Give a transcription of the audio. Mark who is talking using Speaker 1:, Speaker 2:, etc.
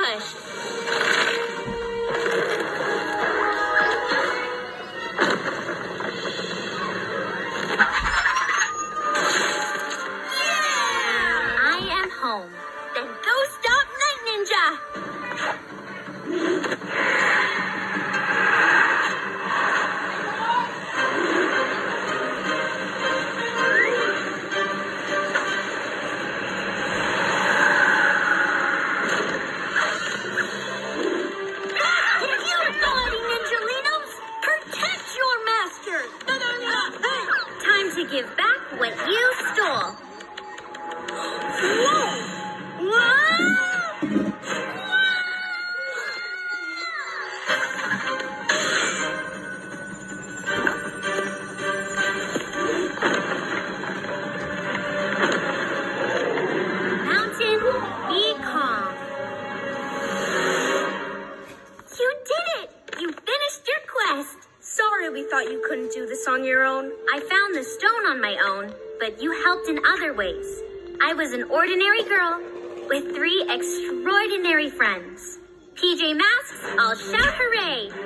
Speaker 1: gosh! I am home. Then go stop Night Ninja! You naughty Ninjalinos! Protect your master! Time to give back what you stole. Whoa! Mountain, be calm. You did it! You finished your quest. Sorry we thought you couldn't do this on your own. I found the stone on my own, but you helped in other ways. I was an ordinary girl with 3 extraordinary friends. PJMasks, I'll shout hooray!